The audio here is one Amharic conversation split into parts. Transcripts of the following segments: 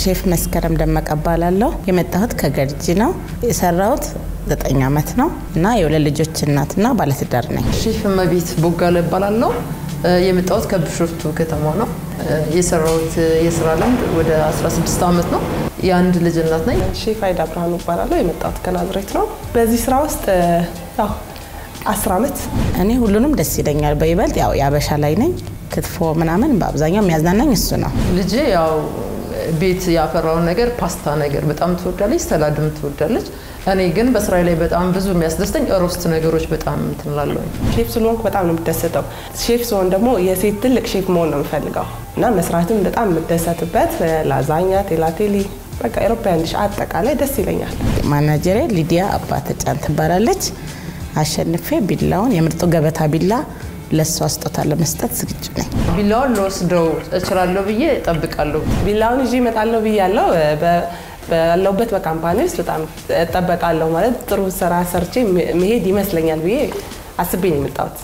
ሼፍ መስከረም ደመቀ እባላለሁ የመጣሁት ከገርጂ ነው የሰራሁት 9 አመት ነው እና የወለድ ልጆች እናትና ባለትዳር ነኝ ሼፍ መቤት ቦጋለ እባላለሁ የመጣሁት ከብሾፍቱ ከተማ ነው የሰራሁት የስራ ልምድ ወደ 16 አመት ነው የአንድ ልጅ እናት ነኝ ሼፍ አይዳ ብርሃኑ እባላለሁ የመጣሁት ከናዝሬት ነው በዚህ ስራ ውስጥ 10 አመት እኔ ሁሉንም ደስ ይለኛል በይበልጥ ያው ያበሻ ላይ ነኝ ክትፎ ምናምን በአብዛኛው የሚያዝናናኝ እሱ ነው ልጅ ያው ቤት ያፈራውን ነገር ፓስታ ነገር በጣም ትወዳለች ሰላድም ትወዳለች እኔ ግን በስራዬ ላይ በጣም ብዙ የሚያስደስተኝ ሮስት ነገሮች በጣም እንትላለው ሼፍ ስለሆንኩ በጣም ነው የምደሰተው ሼፍ ስሆን ደግሞ የሴት ትልቅ ሼፍ መሆን ነው የምፈልገው እና መስራትም በጣም የምደሰትበት ላዛኛ ቴላቴሊ በቃ ኢሮፒያን ዲሽ አጠቃላይ ደስ ይለኛል ማናጀሬ ሊዲያ አባተ ጫን ትባላለች አሸንፌ ቢላውን የምርጡ ገበታ ቢላ ለሷ አስጦታ ለመስጠት ዝግጁ ነኝ ቢላውን ለወስደው እችላለሁ ብዬ እጠብቃለሁ ቢላውን ይዤ እመጣለሁ ብያለሁ ባለውበት በካምፓኒ ውስጥ በጣም እጠብቃለሁ ማለት ጥሩ ስራ ሰርቼ መሄድ ይመስለኛል ብዬ አስቤ ነው የመጣሁት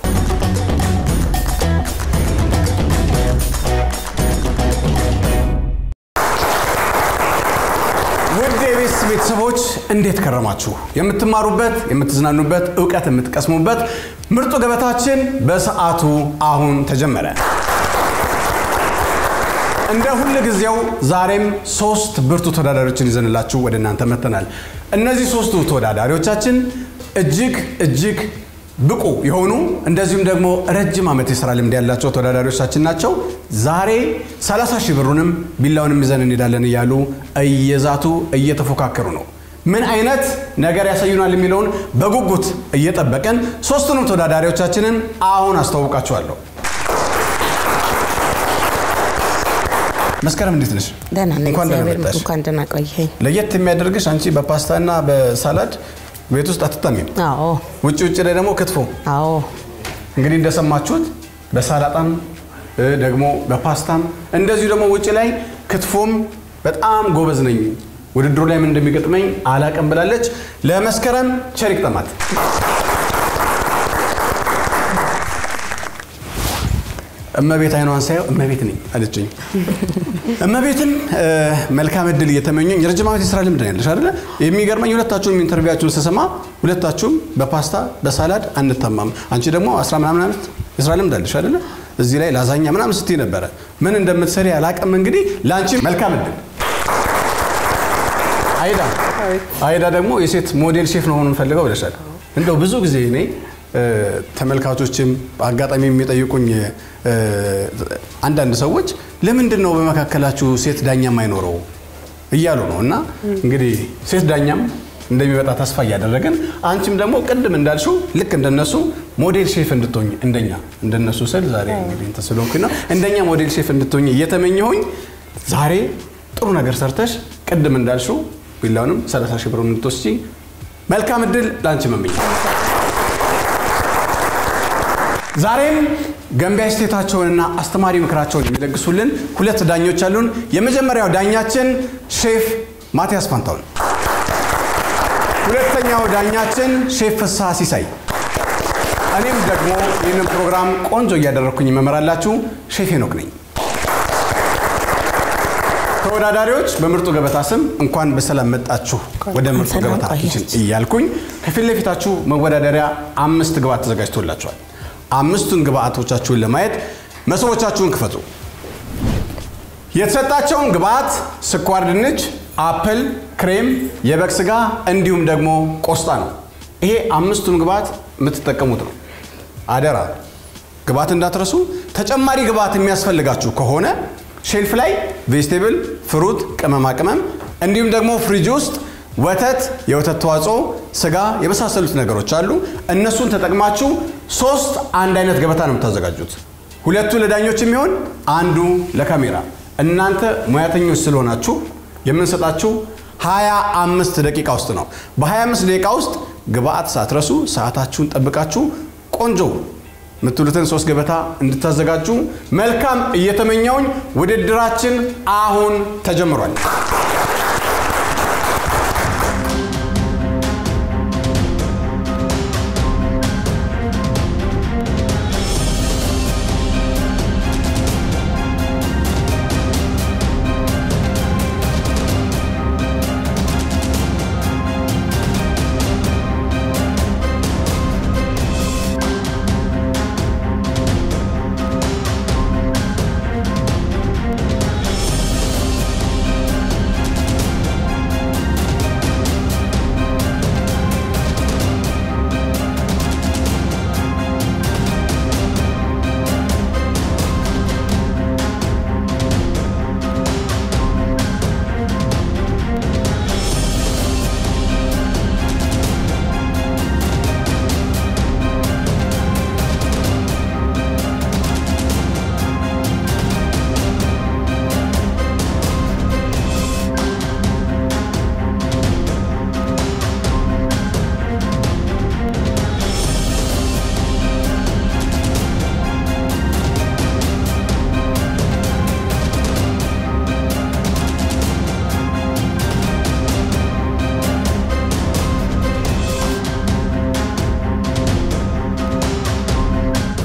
ቤተሰቦች እንዴት ከረማችሁ የምትማሩበት የምትዝናኑበት ዕውቀት የምትቀስሙበት ምርጡ ገበታችን በሰዓቱ አሁን ተጀመረ እንደ ሁሉ ጊዜው ዛሬም 3 ብርቱ ተወዳዳሪዎችን ይዘንላችሁ ወደናንተ መተናል እነዚህ 3ቱ ተወዳዳሪዎቻችን እጅግ ብቁ የሆኑ እንደዚሁም ደግሞ ረጅም አመት የሥራ ልምድ ያላቸው ተወዳዳሪዎቻችን ናቸው ዛሬ 30,000 ብሩንም ቢላውንም ይዘን እንሄዳለን ይያሉ እየዛቱ እየተፎካከሩ ነው ምን አይነት ነገር ያሳዩናል የሚለውን በጉጉት እየጠበቀን 3ቱንም ተወዳዳሪዎቻችንን አሁን አስተዋውቃችኋለሁ መስከረም እንዴት ነሽ ደህና ነኝ እንኳን ደህና ቆየኝ ለየት የሚያደርግሽ አንቺ በፓስታና በሳላድ ቤት ውስጥ አትጣሚም አዎ ውጪ ላይ ደግሞ ክትፎ አዎ እንግዲህ እንደሰማችሁት በሳላጣም ደግሞ በፓስታም እንደዚሁ ደግሞ ውጪ ላይ ክትፎም በጣም ጎበዝ ነኝ ውድድሩ ላይ ምን እንደሚገጥመኝ አላቀም ብላለች ለመስከረም ቸሪክ ተማት እመቤት አይኗን ሳይው እመቤት ነኝ አለችኝ እመቤትን መልካም እድል እየተመኘኝ ረጅም አመት የሥራ ልምድ ያለሽ አይደለ የሚገርመኝ ሁለታችሁም ኢንተርቪዋችሁን ተሰማ ሁለታችሁም በፓስታ በሳላድ አንተማም አንቺ ደግሞ 10 ምናምን አመት የሥራ ልምድ አለሽ አይደለ እዚህ ላይ ላዛኛ ምናምን ስትይ ነበር ምን እንደምትሰሪ አላቀም እንግዲህ ላንቺ መልካም እድል አይዳ ደግሞ የሴት ሞዴል ሼፍ ነው ሆነን ፈልገው ብለሻል እንደው ብዙ ጊዜ እኔ ተመልካቾችም አጋጣሚ የሚጠይቁኝ አንዳንድ ሰዎች ለምንድን ነው በመካከላችሁ ሴት ዳኛ ማይኖረው እያሉ ነውና እንግዲህ ሴት ዳኛም እንደሚመጣ ተስፋ ያደረገን አንቺም ደግሞ ቀድም እንዳልሽው ልክ እንደነሱ ሞዴል ሼፍ እንድትሆኚ እንደነሱ ስል ዛሬ እንግዲህ ተስሎኩና እንደኛ ሞዴል ሼፍ እንድትሆኚ እየተመኘሁኝ ዛሬ ጥሩ ነገር ሰርተሽ ቀድም እንዳልሽው ቢላውንም 30,000 ብር እንድትወስጂ መልካም እድል ላንቺ መመኝ ዛሬም ገንቢ አስተያየታቸውንና አስተማሪ ምክራቸውን የሚለግሱልን ሁለት ዳኞች አሉን የመጀመሪያው ዳኛችን ሼፍ ማቲያስ ፋንታውን ሁለተኛው ዳኛችን ሼፍ ፍስሐ ሲሳይ እኔም ደግሞ ይህንን ፕሮግራም ቆንጆ እያደረኩኝ መመራላችሁ ሼፍ ሄኖክ ነኝ ተወዳዳሪዎች በምርጡ ገበታ ስም እንኳን በሰላም መጣችሁ ወደ ምርጡ ገበታ ኪችን እያልኩኝ ከፊት ለፊታችሁ መወዳደሪያ 5 ግብአት ተዘጋጅቶላችኋል 5ቱን ግብአቶቻችሁን ለማየት መስቦቻችሁን ክፈቱ የተሰጣቸውን ግብአት ስኳር ድንች አፕል ክሬም የበግ ስጋ እንዲሁም ደግሞ ቆስጣ ነው ይሄ 5ቱን ግብአት የምትጠቀሙት ነው አደራ ግብአት እንዳትረሱ ተጨማሪ ግብአት የሚያስፈልጋችሁ ከሆነ ሼልፍ ላይ ቬጅቴብል ፍሩት ቅመማ ቅመም እንዲሁም ደግሞ ፍሪጅ ውስጥ ወተት የወተት ተዋጽኦ ስጋ የመሳሰሉት ነገሮች አሉ እነሱን ተጠቅማችሁ 3 አንድ አይነት ገበታ ነው የምታዘጋጁት ሁለቱ ለዳኞች የሚሆን አንዱ ለካሜራ እናንተ ሙያተኞች ስለሆናችሁ የምንሰጣችሁ 25 ደቂቃ ውስጥ ነው በ25 ደቂቃ ውስጥ ግብአት ሳትረሱ ሰዓታችሁን ጠብቃችሁ ቆንጆ ምትሉትን 3 ገበታ እንድታዘጋጁ መልካም እየተመኘውኝ ውድድራችን አሁን ተጀምሯል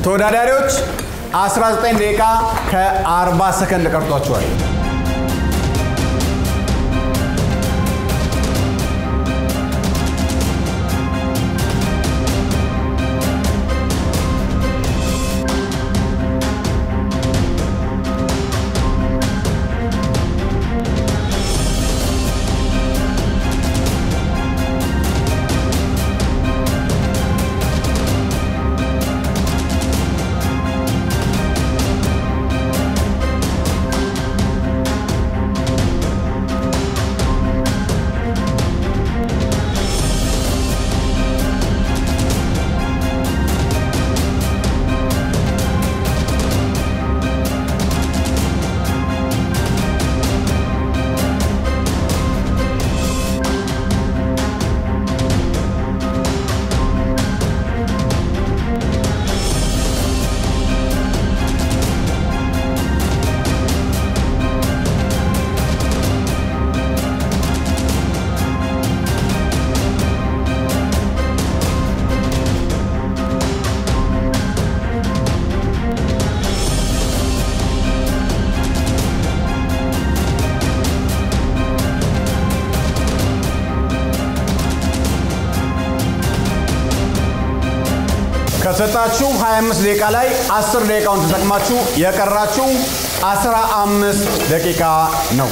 ተወዳዳሪዎች 19 ደቂቃ ከ40 ሰከንድ ቀርቷቸዋል። ከሰጣችሁ 25 ደቂቃ ላይ 10 ደቂቃውን ተጠቅማችሁ የቀራችሁ 15 ደቂቃ ነው።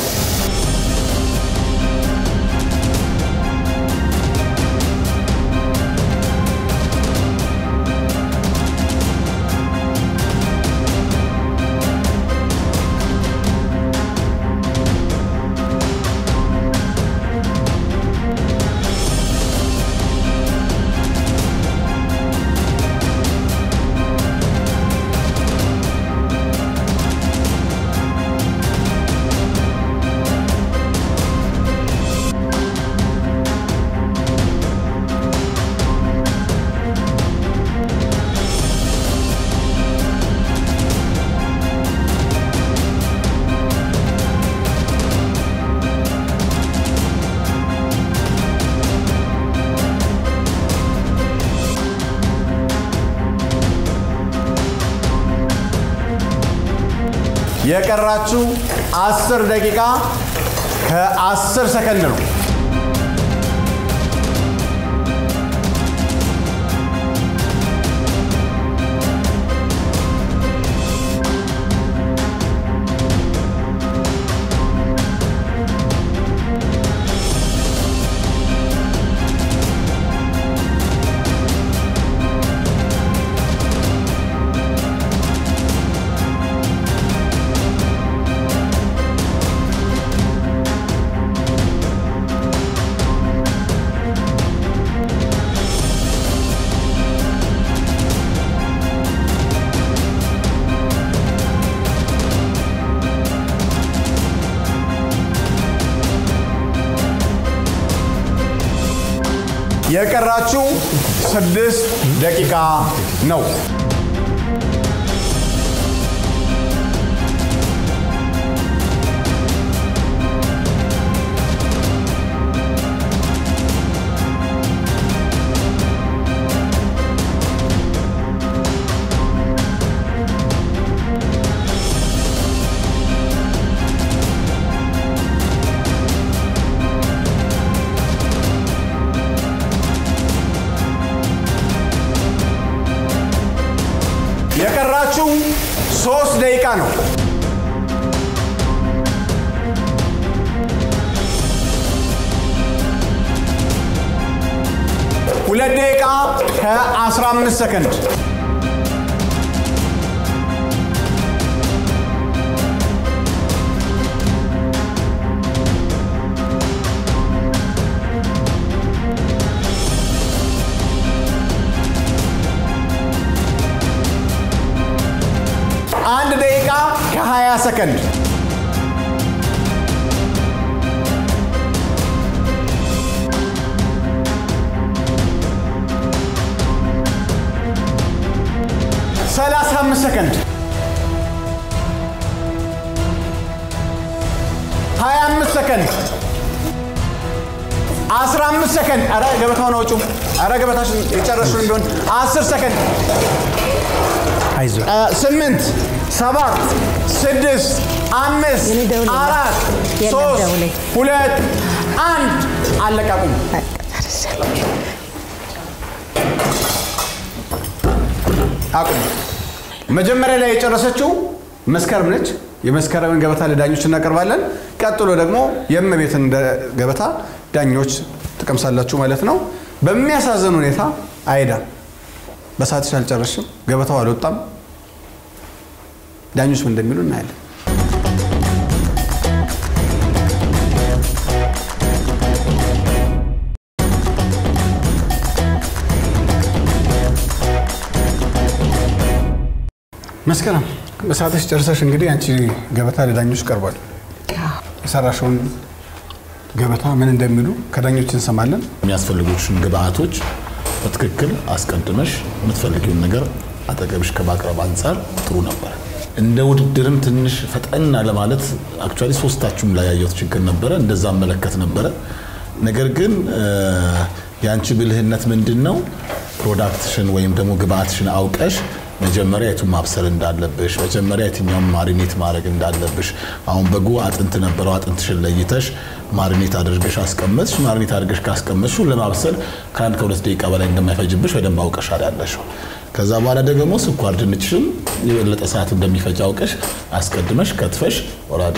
የቀራችሁ 10 ደቂቃ ከ10 ሰከንድ ነው። የቀራችሁ 6 ደቂቃ ነው። የቀራችሁ 3 ደቂቃ ነው። ሁለት ደቂቃ ከ15 ሰከንድ አንድ ደቂቃ ከ20 ሰከንድ ሰከንድ 25 ሰከንድ 15 ሰከንድ አረ ገበታውን አውጪው አረ ገበታሽን የጨረስሽው እንደሆነ 10 ሰከንድ አይዞ 8 7 6 5 4 3 2 1 አለቃቁም አቁም መጀመሪያ ላይ የጨረሰችው መስከረም ነች የመስከረምን ገበታ ለዳኞች እናቀርባለን ቀጥሎ ደግሞ የእመቤትን ገበታ ዳኞች ተቀምሳላችሁ ማለት ነው በሚያሳዝን ሁኔታ አይዳ በሳትሽ አልጨረሽም ገበታው አልወጣም ዳኞች ምን እንደሚሉ እናያለን መስከረም በሳትሽ ጨርሰሽ እንግዲህ አንቺ ገበታ ለዳኞች ቀርቧል የሰራሽውን ገበታ ምን እንደሚሉ ከዳኞች እንሰማለን የሚያስፈልጉሽን ግብአቶች በትክክል አስቀድመሽ የምትፈልጊውን ነገር አጠገብሽ ከማቅረብ አንፃር ጥሩ ነበር እንደ ውድድርም ትንሽ ፈጠና ለማለት አክቹአሊ ሶስታችሁም ላይ ያየሁት ችግር ነበር እንደዛ መለከት ነበር ነገር ግን ያንቺ ብልህነት ምንድነው ፕሮዳክትሽን ወይም ደግሞ ግብአትሽን አውቀሽ መጀመሪያ የቱ ማብሰል እንዳለብሽ መጀመሪያ የትኛው ማሪኔት ማድረግ እንዳለብሽ አሁን በጉ አጥንት ነበረው አጥንትሽን ለይተሽ ማሪኔት አድርገሽ አስቀመጥሽ ማሪኔት አድርገሽ ካስቀመጥሽ ለማብሰል ከአንድ ከሁለት ደቂቃ በላይ እንደማይፈጅብሽ በደንብ አውቀሻል ያለሽው ከዛ በኋላ ደግሞ ስኳር ድንችም የበለጠ ሰዓት እንደሚፈጅ አውቀሽ አስቀድመሽ ከትፈሽ ኦሬዲ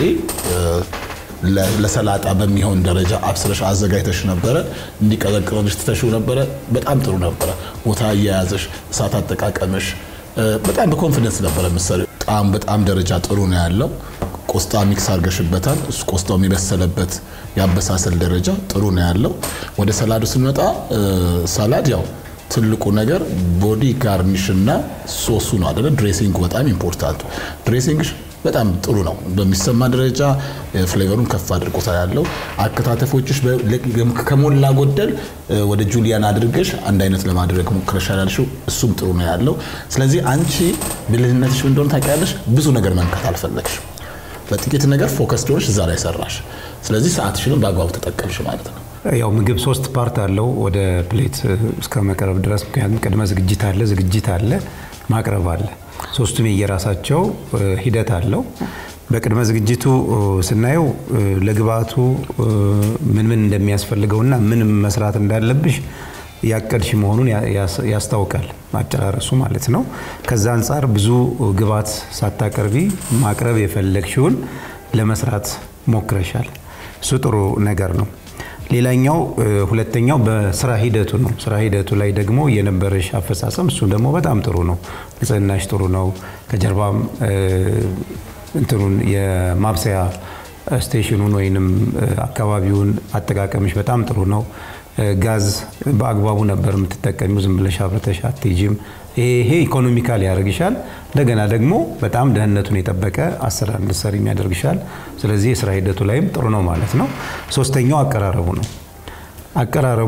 ለሰላጣ በሚሆን ደረጃ አብስለሽ አዘጋጅተሽ ነበር እንዲቀዘቅዝልሽ ትተሽው ነበር በጣም ጥሩ ነበር ቦታ ያያዘሽ ሰዓት አጠቃቀምሽ በጣም በኮንፊደንስ ነበር መሰለኝ ጣም በጣም ደረጃ ጥሩ ነው ያለው ቆስጣ ሚክስ አርገሽበታል እሱ ቆስጣው የሚበሰለበት ያበሳሰል ደረጃ ጥሩ ነው ያለው ወደ ሰላዱ ስንመጣ ሰላድ ያው ትልቁ ነገር ቦዲ ጋርኒሽና ሶሱ ነው አይደል ድሬሲንግ በጣም ኢምፖርታንት ድሬሲንግሽ በጣም ጥሩ ነው በሚሰማ ደረጃ ፍሌቨሩን ከፍ አድርጎታል ያለው አከታተፎችሽ ከሞላ ጎደል ወደ ጁሊያን አድርገሽ አንድ አይነት ለማድረግ ሙከራሻላልሽው እሱም ጥሩ ነው ያለው ስለዚህ አንቺ ብልህነትሽ ምን እንደሆነ ታውቂያለሽ ብዙ ነገር መንካት አልፈለግሽ በጥቂት ነገር ፎከስ ዶርሽ እዛ ላይ ሰራሽ ስለዚህ ሰዓትሽን በአግባቡ ተጠቀምሽ ማለት ነው ያው ምግብ 3 ፓርት አለው ወደ ፕሌት እስከ መቀረብ ድረስ ምክንያቱም ቅድመ ዝግጅት አለ ማቅረብ አለ ሶስቱም የራሳቸው ሂደት አለው በቅድመ ዝግጅቱ ስናየው ለግብአቱ ምን እንደሚያስፈልገውና ምን መስራት እንዳለብሽ ያቀድሽ መሆኑን ያስታውቃል ማጨራረሱ ማለት ነው ከዛ አንፃር ብዙ ግብአት ሳታቀርቢ ማቅረብ የፈለግሽውን ለመስራት ሞክረሻል እሱ ጥሩ ነገር ነው ሌላኛው ሁለተኛው በስራ ሂደቱ ነው ስራ ሂደቱ ላይ ደግሞ የነበረሽ አፈሳሰም እሱ ደግሞ በጣም ጥሩ ነው ንጽህናሽ ጥሩ ነው ከጀርባም እንትኑን የማብሰያ ስቴሽኑን ወይንም አካባቢውን አጠቃቀምሽ በጣም ጥሩ ነው ጋዝ በአግባቡ ነበር የምትጠቀሚው ዝም ብለሽ አብረተሽ አትጂም ይሄ ኢኮኖሚካሊ ያደርግሻል እንደገና ደግሞ በጣም ደህንነቱን የጠበቀ አሰራር እንድትሰሪ የሚያደርግሻል ስለዚህ የስራ ሂደቱ ላይም ጥሩ ነው ማለት ነው ሶስተኛው አቀራረቡ ነው አቀራረቡ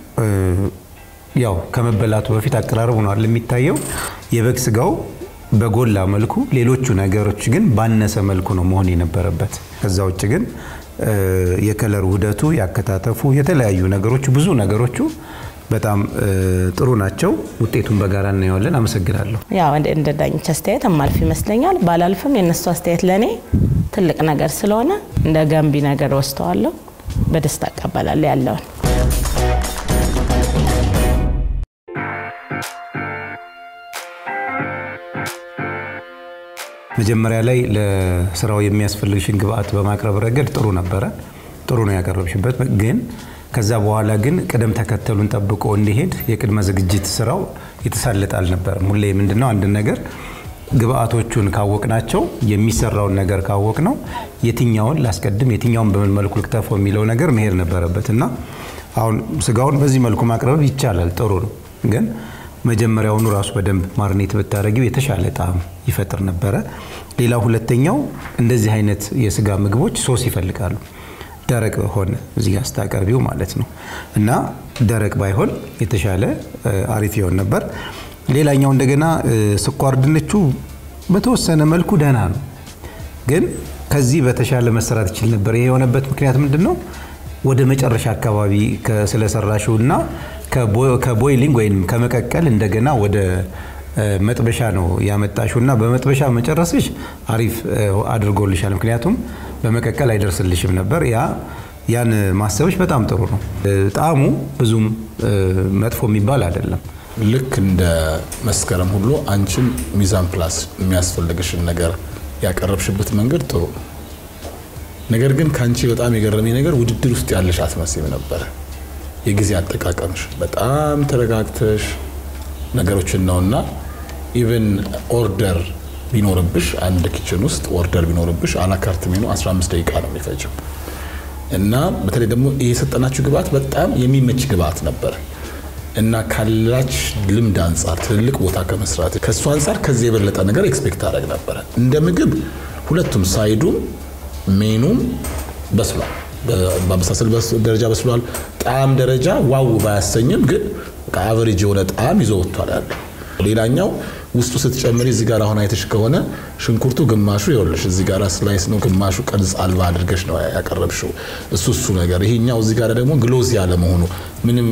ያው ከመበላቱ በፊት አቀራረቡ ነው አይደል የሚታየው የበግ ስጋው በጎላ መልኩ ሌሎቹ ነገሮች ግን ባነሰ መልኩ ነው መሆን የነበረበት ከዛው ውጭ ግን የከለር ውህደቱ ያከታተፉ የተለያዩ ነገሮች ብዙ ነገሮቹ በጣም ጥሩ ናቸው ውጤቱን በጋራ እናየዋለን አመሰግናለሁ ያው እንደ ዳኞች አስተያየት አማልፍ ይመስለኛል ባላልፍም የነሱ አስተያየት ለኔ ትልቅ ነገር ስለሆነ እንደ ገንቢ ነገር ወስተዋለሁ በደስታ አቀበላለሁ ያለውን መጀመሪያ ላይ ለስራው የሚያስፈልግሽን ግብአት በማቅረብ ረገድ ጥሩ ነበር ጥሩ ነው ያቀረብሽበት ግን ከዛ በኋላ ግን ቀደም ተከተሉን ጠብቆ እንዲሄድ የቅድመ ዝግጅት ስራው የተሳለጠ አልነበረም ሁሌ ምንድነው አንድ ነገር ግብአቶቹን ካወቅናቸው የሚሰራውን ነገር ካወቅነው የትኛውን ላስቀድም የትኛውን በምን መልኩ ልክተፈው የሚለው ነገር መሄድ ነበረበትና አሁን ስጋውን በዚህ መልኩ ማቅረብ ይቻላል ጥሩ ነው ግን መጀመሪያውኑ ራሱ በደንብ ማርኔት ብታረጊው የተሻለ ጣዕም ይፈጥር ነበር ሌላ ሁለተኛው እንደዚህ አይነት የስጋ ምግቦች ሶስ ይፈልጋሉ ደረቅ ሆነ እዚህ ያስታቀርቢው ማለት ነው እና ደረቅ ባይሆን የተሻለ አሪፍ ይሆን ነበር ሌላኛው እንደገና ስኳር ድንቹ በተወሰነ መልኩ ደህና ነው ግን ከዚህ በተሻለ መሰራት ይችል ነበር ይሄ የሆነበት ምክንያት ምንድነው ወደ መጨረሻ አካባቢ ስለሰራሽውና ከቦይሊንግ ወይንም ከመቀቀል እንደገና ወደ መጥበሻ ነው ያመጣሽውና በመጥበሻ መጨረስሽ አሪፍ አድርጎልሻል። ምክንያቱም በመቀቀል አይደርስልሽም ነበር። ያን ማሰብሽ በጣም ጥሩ ነው። ጣዕሙ ብዙም መጥፎ የሚባል አይደለም። ልክ እንደ መስከረም ሁሉ አንቺም ሚዛን ፕላስ የሚያስፈልግሽን ነገር ያቀረብሽበት መንገድ ጥሩ ነው። ነገር ግን ካንቺ በጣም የገረመኝ ነገር ውድድር ውስጥ ያለሽ አትመስይም ነበር። የጊዜ አጠቃቀምሽ በጣም ተረጋግተሽ ነገሮችን ነውና ኢቭን ኦርደር ቢኖርብሽ አንድ ኪችን ውስጥ ኦርደር ቢኖርብሽ አላካርት ሜኑ 15 ደቂቃ ነው የሚፈጀው እና በተለይ ደግሞ የሰጠናችሁ ግብአት በጣም የሚመች ግብአት ነበር እና ካላች ልምድ አንፃር ትልቅ ቦታ ከመስራት ከሱ አንፃር ከዚህ የበለጠ ነገር ኤክስፔክት አደረግ ነበር። እንደ ምግብ ሁለቱም ሳይዱም ሜኑም በስሏል። በመሳሰል ደረጃ በስሏል። ጣዕም ደረጃ ዋው ባያሰኝም ግን አቨሬጅ የሆነ ጣዕም ይዞ ወጥቷል ያለው። ሌላኛው ውስጡ ስትጨምሪ እዚህ ጋር አሁን አይተሽ ከሆነ ሽንኩርቱ ግማሹ ይወልሽ እዚህ ጋር ስላይስ ነው፣ ግማሹ ቅርጽ አልባ አድርገሽ ነው ያቀረብሽው። እሱ ነገር ይሄኛው እዚህ ጋር ደግሞ ግሎዝ ያለ መሆኑ ምንም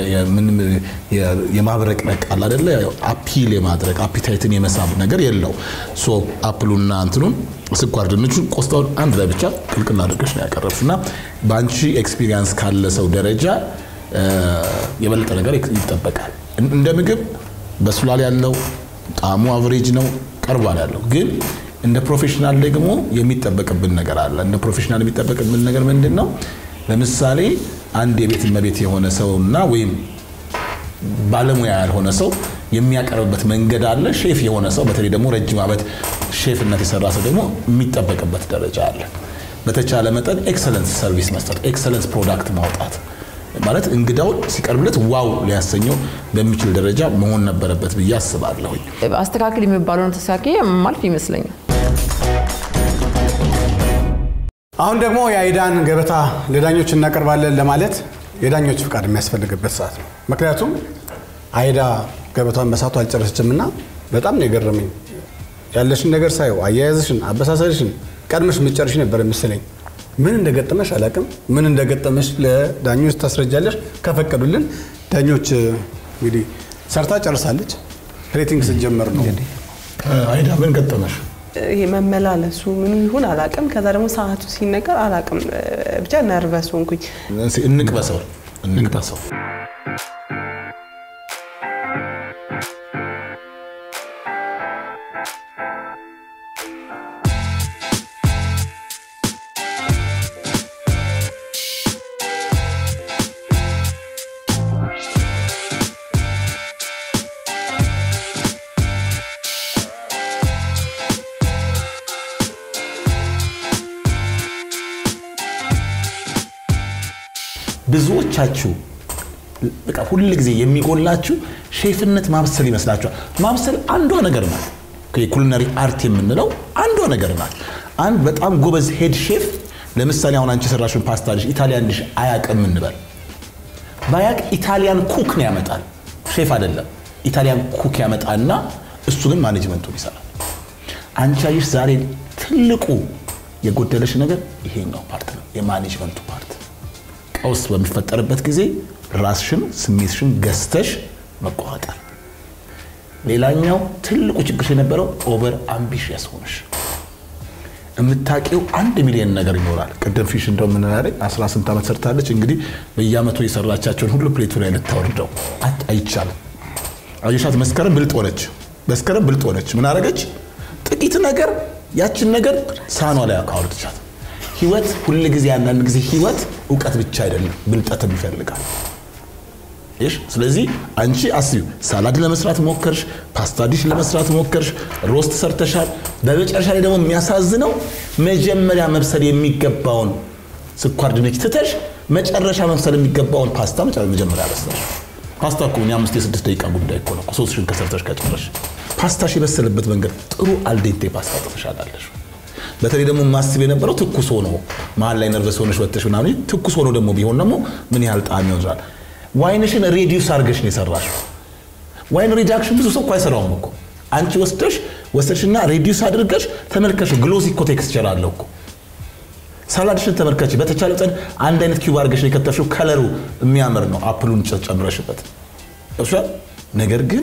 የማብረቅረቅ አለ አይደለ አፒል የማድረግ አፒታይትን የመሳብ ነገር የለው። ሶ አፕሉና እንትኑን ስኳር ድንቹን ቆስጣውን አንድ ላይ ብቻ ቅልቅል አድርገሽ ነው ያቀረብሽና ባንቺ ኤክስፒሪየንስ ካለ ሰው ደረጃ የበለጠ ነገር ይጠበቃል። እንደ ምግብ በስሏል ያለው ጣዕሙ አቨሬጅ ነው ቀርቧል ያለው። ግን እንደ ፕሮፌሽናል ደግሞ የሚጠበቅብን ነገር አለ። እንደ ፕሮፌሽናል የሚጠበቅብን ነገር ምንድነው? ለምሳሌ አንድ የቤት እመቤት የሆነ ሰውና ወይም ባለሙያ ያልሆነ ሰው የሚያቀርብበት መንገድ አለ። ሼፍ የሆነ ሰው በተለይ ደግሞ ረጅም ዓመት ሼፍነት የሰራ ሰው ደግሞ የሚጠበቅበት ደረጃ አለ። በተቻለ መጠን ኤክሰለንስ ሰርቪስ መስጠት፣ ኤክሰለንስ ፕሮዳክት ማውጣት ማለት እንግዳው ሲቀርብለት ዋው ሊያሰኘው በሚችል ደረጃ መሆን ነበረበት ብዬ አስባለሁ። አስተካክል የሚባለውን ተሳኪ ማለት ይመስለኛል። አሁን ደግሞ የአይዳን ገበታ ለዳኞች እናቀርባለን ለማለት የዳኞች ፍቃድ የሚያስፈልግበት ሰዓት ነው። ምክንያቱም አይዳ ገበታን በሰዓቱ አልጨረሰችምና በጣም ነው የገረመኝ። ያለሽን ነገር ሳይው አያያዝሽን አበሳሰልሽን ቀድመሽ መጨረሽ ነበር መሰለኝ። ምን እንደገጠመሽ አላቅም። ምን እንደገጠመሽ ለዳኞች ታስረጃለሽ ከፈቀዱልን። ዳኞች እንግዲህ ሰርታ ጨርሳለች። ፕሌቲንግ ስትጀምር ነው አይዳ ምን ገጠመሽ? ይሄ መመላለሱ ምን ይሁን አላቅም። ከዛ ደግሞ ሰዓቱ ሲነገር አላቅም ብቻ ነርቨስ ሆንኩኝ። እንቅበሰው ብዙዎቻችሁ በቃ ሁሉ ጊዜ የሚጎላችሁ ሼፍነት ማብሰል ይመስላችኋል። ማብሰል አንዷ ነገር ናት። ኩሊነሪ አርት የምንለው አንዷ ነገር ናት። አንድ በጣም ጎበዝ ሄድ ሼፍ ለምሳሌ አሁን አንቺ ሰራሽውን ፓስታ ዲሽ ኢታሊያን ዲሽ አያቅም እንበል። ባያቅ ኢታሊያን ኩክ ነው ያመጣል። ሼፍ አይደለም። ኢታሊያን ኩክ ያመጣና እሱ ግን ማኔጅመንቱን ይሰራል። አንቺ አይሽ ዛሬ ትልቁ የጎደለሽ ነገር ይሄኛው ፓርት ነው፣ የማኔጅመንቱ ፓርት። ቀውስ በሚፈጠርበት ጊዜ ራስሽን ስሜትሽን ገዝተሽ መቆጣጠር። ሌላኛው ትልቁ ችግር የነበረው ኦቨር አምቢሽየስ ሆነሽ እምታቂው 1 ሚሊዮን ነገር ይኖራል። ቀደም ፊሽ እንደምን ያለኝ 18 ዓመት ሰርታለች። እንግዲህ በየአመቱ የሰራቻቸውን ሁሉ ፕሌቱ ላይ ልታወርደው አይቻልም። አየሻት መስከረም ብልጥ ሆነች። ምን አረገች? ጥቂት ነገር ያችን ነገር ሳኗ ላይ አወርደቻት። ህይወት ሁሉ ጊዜ አንዳንድ ጊዜ ህይወት ዕውቀት ብቻ አይደለም ብልጠትም ይፈልጋል። እሺ ስለዚህ አንቺ አስዩ ሳላድ ለመስራት ሞከርሽ፣ ፓስታ ዲሽ ለመስራት ሞከርሽ፣ ሮስት ሰርተሻል። በመጨረሻ ላይ ደግሞ የሚያሳዝነው መጀመሪያ መብሰል የሚገባውን ስኳር ድንች ትተሽ መጨረሻ መብሰል የሚገባውን ፓስታ መጀመሪያ አበሰልሽ። ፓስታ እኮ 5-6 ደቂቃ ጉዳይ እኮ ነው። ሶስሽን ከሰርተሽ ከጨረሽ ፓስታሽ የበሰለበት መንገድ ጥሩ አልዴንቴ ፓስታ ተፈሻላለሽ። በተለይ ደግሞ ማስብ የነበረው ትኩስ ሆኖ መሀል ላይ ነርቨስ ሆነሽ ወጥተሽ ምናምን ትኩስ ሆኖ ደግሞ ቢሆን ደግሞ ምን ያህል ጣዕም ይኖራል። ዋይንሽን ሬዲዩስ አድርገሽ ነው የሰራሽው። ዋይን ሪዳክሽን ብዙ ሰው አይሰራውም እኮ። አንቺ ወስደሽና ሬዲዩስ አድርገሽ ተመልከሽ። ግሎሲ እኮ ቴክስቸር አለው እኮ። ሳላድሽን ተመልከች። በተቻለ መጠን አንድ አይነት ኪዩብ አድርገሽ ነው የከተፍሽው። ከለሩ የሚያምር ነው። አፕሉን ጨምረሽበት እሺ። ነገር ግን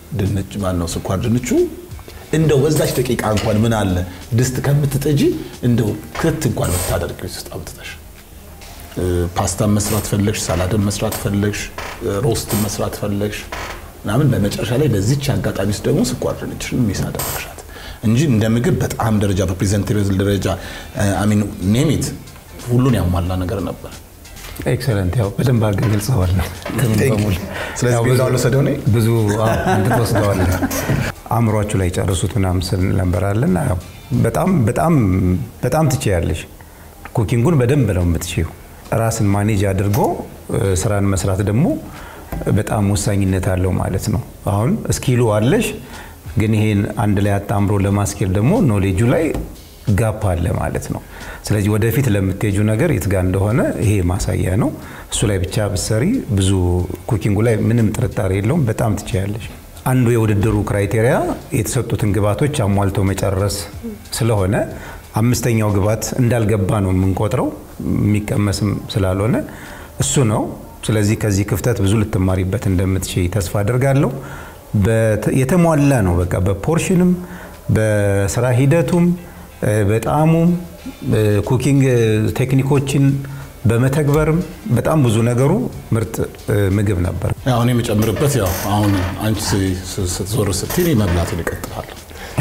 ድንች ማነው ስኳር ድንቹ እንደው በዛች ደቂቃ እንኳን ምን አለ ድስት ከምትጠጂ እንደው ክት እንኳን ብታደርጊ ውስጥ አምጥተሽ ፓስታ መስራት ፈለግሽ፣ ሳላድን መስራት ፈለግሽ፣ ሮስት መስራት ፈለግሽ ምናምን በመጨረሻ ላይ በዚች አጋጣሚ ውስጥ ደግሞ ስኳር ድንችሽን ሚስ አደረግሻት እንጂ እንደ ምግብ በጣም ደረጃ በፕሬዘንቴብል ደረጃ አሚን ኔሚት ሁሉን ያሟላ ነገር ነበር። ኤክሰለንት ያው በደንብ አድርገን ገልጸዋል ነው ከምን ስለዚህ ቢዛው ለሰደው ነው ብዙ እንትን ወስደዋል አእምሯችሁ ላይ ጨርሱት ምናምን ስለነበራለን በጣም በጣም በጣም ትችያለሽ ኩኪንጉን በደንብ ነው የምትችይው ራስን ማኔጅ አድርጎ ስራን መስራት ደግሞ በጣም ወሳኝነት አለው ማለት ነው አሁን ስኪሉ አለሽ ግን ይሄን አንድ ላይ አጣምሮ ለማስኬድ ደግሞ ኖሌጁ ላይ ጋፕ አለ ማለት ነው ስለዚህ ወደፊት ለምትሄጁ ነገር የትጋ እንደሆነ ይሄ ማሳያ ነው እሱ ላይ ብቻ በሰሪ ብዙ ኩኪንጉ ላይ ምንም ጥርጣሬ የለውም በጣም ትችያለሽ አንዱ የውድድሩ ክራይቴሪያ የተሰጡትን ግባቶች አሟልቶ መጨረስ ስለሆነ አምስተኛው ግባት እንዳልገባ ነው የምንቆጥረው የሚቀመስም ስላልሆነ እሱ ነው ስለዚህ ከዚህ ክፍተት ብዙ ልትማሪበት እንደምትችይ ተስፋ አደርጋለሁ የተሟላ ነው በቃ በፖርሽንም በስራ ሂደቱም በጣሙም ኩኪንግ ቴክኒኮችን በመተግበርም በጣም ብዙ ነገሩ ምርጥ ምግብ ነበር ያው እኔ መጨምርበት ያው አሁን አንቺ ስትዞር ስትይ መብላቱን ይቀጥላል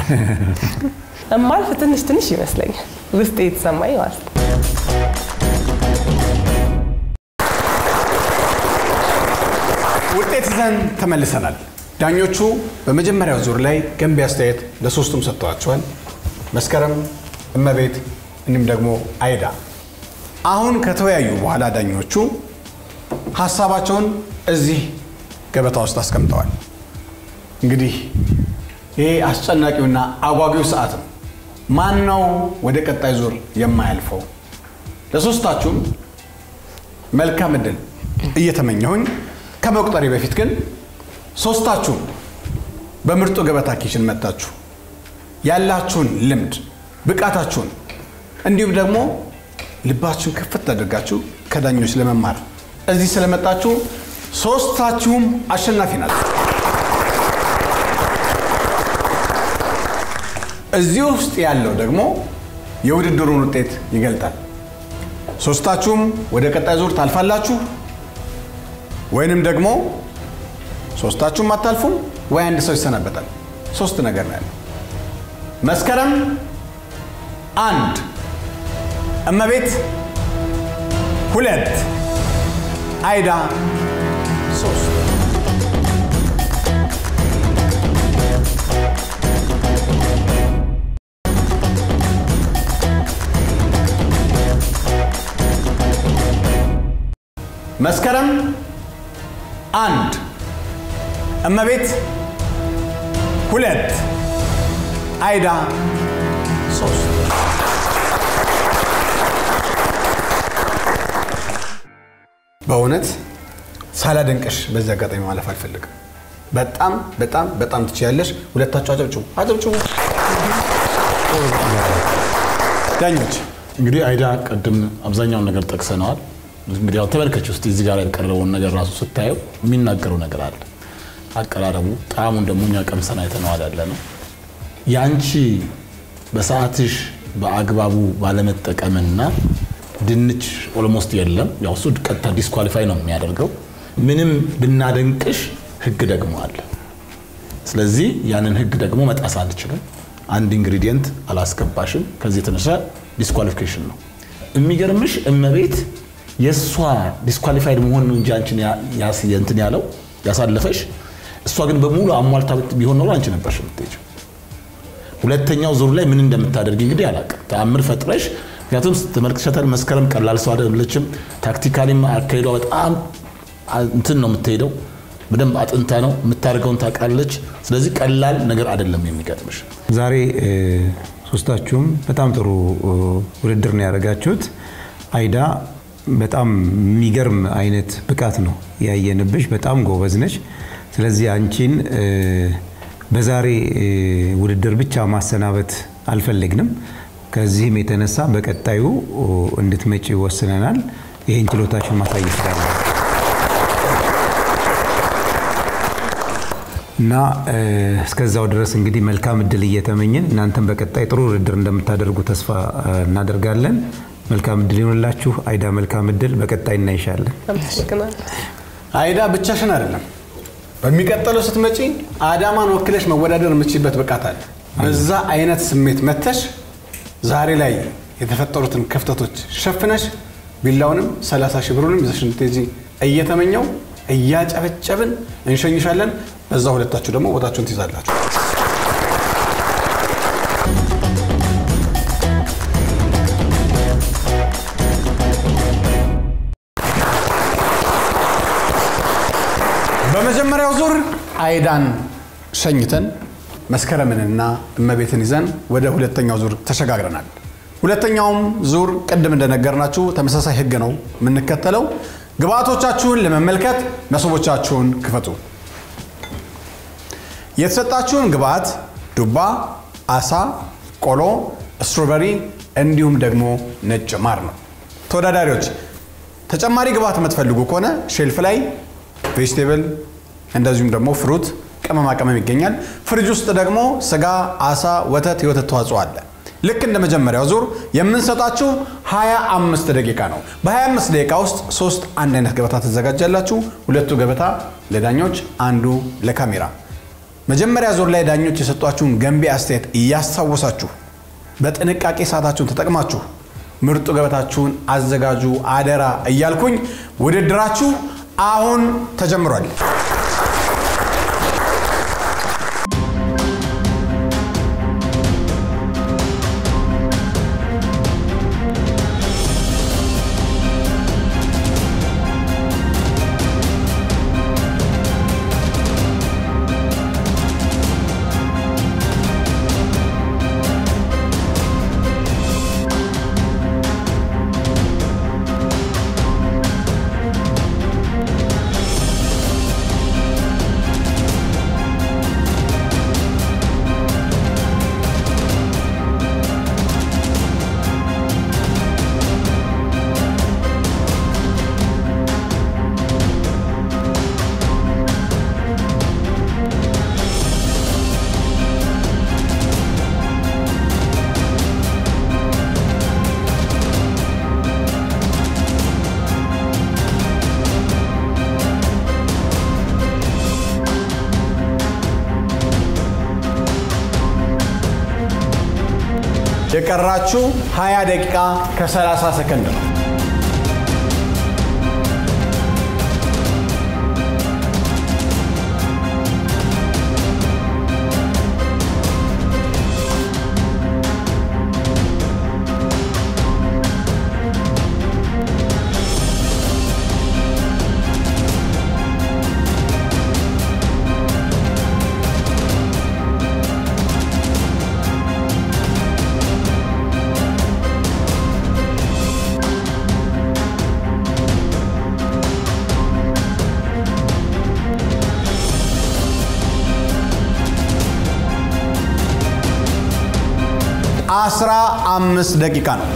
እማልፍ ትንሽ ይመስለኛል ውስጤ የተሰማኝ ማለት ነው ውጤት ይዘን ተመልሰናል ዳኞቹ በመጀመሪያው ዙር ላይ ገንቢ አስተያየት ለሶስቱም ሰጥተዋቸዋል መስከረም እመቤት እንዲሁም ደግሞ አይዳ አሁን ከተወያዩ በኋላ ዳኞቹ ሐሳባቸውን እዚህ ገበታ ውስጥ አስቀምጠዋል እንግዲህ ይሄ አስጨናቂውና አጓጊው ሰዓት ነው ማን ነው ወደ ቀጣይ ዙር የማያልፈው ለሶስታችሁም መልካም እድል እየተመኘሁኝ ከመቁጠሪ በፊት ግን ሶስታችሁ በምርጡ ገበታ ኪችን መጣችሁ ያላችሁን ልምድ ብቃታችሁን እንዲሁም ደግሞ ልባችሁን ከፍት አድርጋችሁ ከዳኞች ለመማር እዚህ ስለመጣችሁ ሶስታችሁም አሸናፊ ናችሁ እዚህ ውስጥ ያለው ደግሞ የውድድሩን ውጤት ይገልጣል ሶስታችሁም ወደ ቀጣይ ዙር ታልፋላችሁ ወይንም ደግሞ ሶስታችሁም አታልፉም ወይ አንድ ሰው ይሰናበታል ሶስት ነገር ነው ያለው መስከረም 1 እመቤት 2 አይዳ 3 መስከረም 1 እመቤት 2 አይዳ 3 በእውነት ሳላደንቅሽ በዚህ አጋጣሚ ማለፍ አልፈልግም በጣም በጣም በጣም ትችያለሽ ሁለታችሁ አጨብጭቡ ዳኞች እንግዲህ አይዳ ቀድም አብዛኛውን ነገር ጠቅሰናል እንግዲህ ያው ተመልከች ውስጥ እዚህ ጋር ያቀረበውን ነገር ራሱ ስታየው የሚናገረው ነገር አለ አቀራረቡ ጣሙን ደግሞ እኛ ቀምሰን አይተነዋል ያለ ነው ያንቺ በሰዓትሽ በአግባቡ ባለመጠቀምና ድንች ኦልሞስት የለም ያው እሱ ቀጥታ ዲስኳሊፋይ ነው የሚያደርገው ምንም ብናደንቅሽ ህግ ደግሞ አለ ስለዚህ ያንን ህግ ደግሞ መጣስ አንችልም አንድ ኢንግሪዲየንት አላስገባሽም ከዚህ የተነሳ ዲስኳሊፊኬሽን ነው የሚገርምሽ እመቤት የሷ ዲስኳሊፋይድ መሆን ነው እንጂ አንቺን እንትን ያለው ያሳለፈሽ እሷ ግን በሙሉ አሟልታ ቢሆን ነው አንቺ ነበርሽ የምትሄጂው ሁለተኛው ዙር ላይ ምን እንደምታደርጊ እንግዲህ አላውቅም ተአምር ፈጥረሽ ምክንያቱም ተመልክተሻታል መስከረም ቀላል ሰው አይደለችም ታክቲካሊም አካሄዷ በጣም እንትን ነው የምትሄደው በደንብ አጥንታ ነው የምታደርገውን ታውቃለች ስለዚህ ቀላል ነገር አይደለም የሚገጥምሽ ዛሬ ሶስታችሁም በጣም ጥሩ ውድድር ነው ያደረጋችሁት አይዳ በጣም የሚገርም አይነት ብቃት ነው ያየንብሽ በጣም ጎበዝ ነሽ ስለዚህ አንቺን በዛሬ ውድድር ብቻ ማሰናበት አልፈልግንም ከዚህም የተነሳ በቀጣዩ እንድትመጪ ወስነናል ይሄን ችሎታሽን ማሳየት ይችላል እና እስከዛው ድረስ እንግዲህ መልካም እድል እየተመኘን እናንተም በቀጣይ ጥሩ ውድድር እንደምታደርጉ ተስፋ እናደርጋለን። መልካም እድል ይሁንላችሁ። አይዳ መልካም እድል በቀጣይ እናይሻለን። አይዳ ብቻሽን አይደለም በሚቀጥለው ስትመጪ አዳማን ወክለሽ መወዳደር የምትችይበት ብቃት አለ። በዛ አይነት ስሜት መተሽ ዛሬ ላይ የተፈጠሩትን ክፍተቶች ሸፍነሽ ቢላውንም 30 ሺህ ብሩንም ይዘሽ እንድትሄጂ እየተመኘው እያጨበጨብን እንሸኝሻለን። በዛው ሁለታችሁ ደግሞ ቦታችሁን ትይዛላችሁ። በመጀመሪያው ዙር አይዳን ሸኝተን መስከረምንና እመቤትን ይዘን ወደ ሁለተኛው ዙር ተሸጋግረናል። ሁለተኛውም ዙር ቅድም እንደነገርናችሁ ተመሳሳይ ህግ ነው የምንከተለው። ግብአቶቻችሁን ለመመልከት መሶቦቻችሁን ክፈቱ። የተሰጣችሁን ግብአት ዱባ፣ አሳ፣ ቆሎ፣ ስትሮበሪ እንዲሁም ደግሞ ነጭ ማር ነው። ተወዳዳሪዎች ተጨማሪ ግብአት የምትፈልጉ ከሆነ ሼልፍ ላይ ቬጅቴብል እንደዚሁም ደግሞ ፍሩት፣ ቅመማ ቅመም ይገኛል። ፍሪጅ ውስጥ ደግሞ ስጋ፣ አሳ፣ ወተት፣ የወተት ተዋጽኦ አለ። ልክ እንደ መጀመሪያው ዙር የምንሰጣችሁ 25 ደቂቃ ነው። በ25 ደቂቃ ውስጥ 3 አንድ አይነት ገበታ ተዘጋጃላችሁ። ሁለቱ ገበታ ለዳኞች፣ አንዱ ለካሜራ። መጀመሪያ ዙር ላይ ዳኞች የሰጧችሁን ገንቢ አስተያየት እያስታወሳችሁ በጥንቃቄ ሰዓታችሁን ተጠቅማችሁ ምርጡ ገበታችሁን አዘጋጁ አደራ እያልኩኝ ውድድራችሁ አሁን ተጀምሯል። የቀራችሁ 20 ደቂቃ ከ30 ሰከንድ ነው። አስራ 15 ደቂቃ ነው።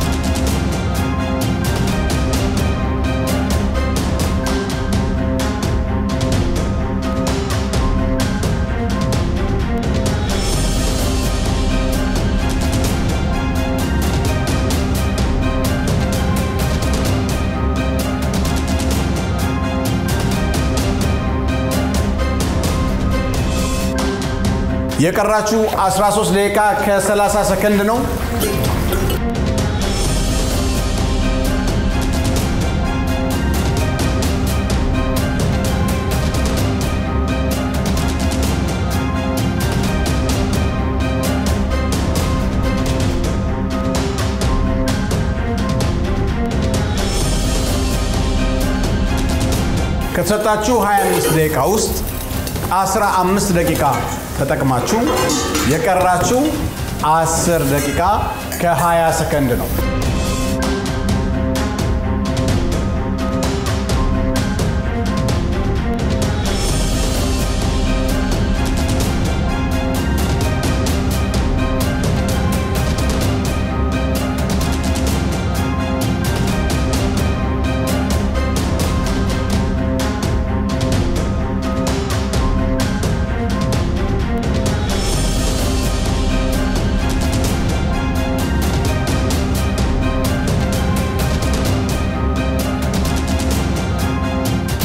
የቀራችሁ 13 ደቂቃ ከ30 ሰከንድ ነው። ከተሰጣችሁ 25 ደቂቃ ውስጥ 15 ደቂቃ ተጠቅማችሁ የቀራችሁ 10 ደቂቃ ከ20 ሰከንድ ነው።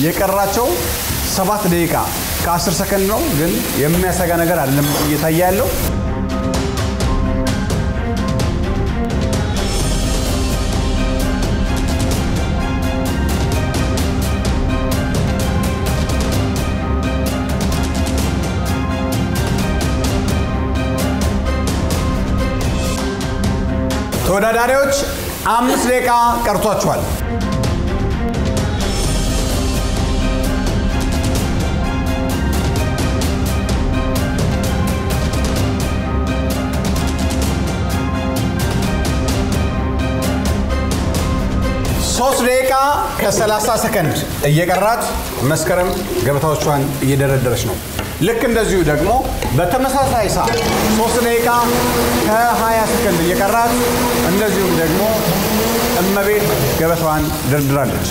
የቀራቸው 7 ደቂቃ ከ10 ሰከንድ ነው። ግን የሚያሰጋ ነገር አይደለም እየታየ ያለው። ተወዳዳሪዎች 5 ደቂቃ ቀርቷቸዋል። ደቂቃ ከ30 ሰከንድ እየቀራት መስከረም ገበታዎቿን እየደረደረች ነው። ልክ እንደዚሁ ደግሞ በተመሳሳይ ሰዓት 3 ደቂቃ ከ20 ሰከንድ እየቀራት እንደዚሁም ደግሞ እመቤት ገበታዋን ደርድራለች።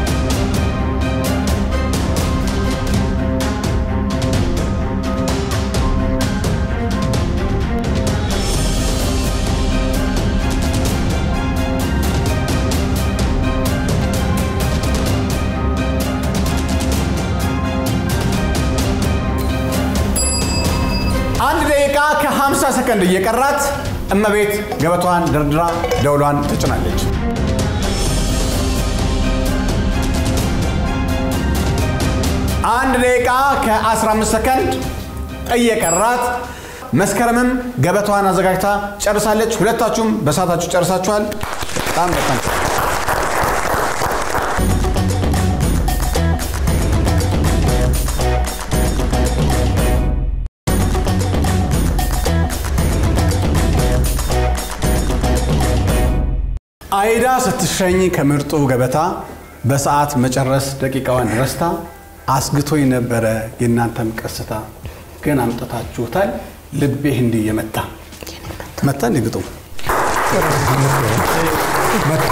ከ50 ሰከንድ እየቀራት እመቤት ገበቷን ደርድራ ደውሏን ተጭናለች። አንድ ደቂቃ ከ15 ሰከንድ እየቀራት መስከረምም ገበቷን አዘጋጅታ ጨርሳለች። ሁለታችሁም በሰዓታችሁ ጨርሳችኋል። በጣም አይዳ ስትሸኝ ከምርጡ ገበታ በሰዓት መጨረስ ደቂቃዋን ረስታ አስግቶኝ ነበረ የናንተም ቀስታ ግን አምጥታችሁታል ልቤ እንዲ የመታ መታ እንግጡ መታ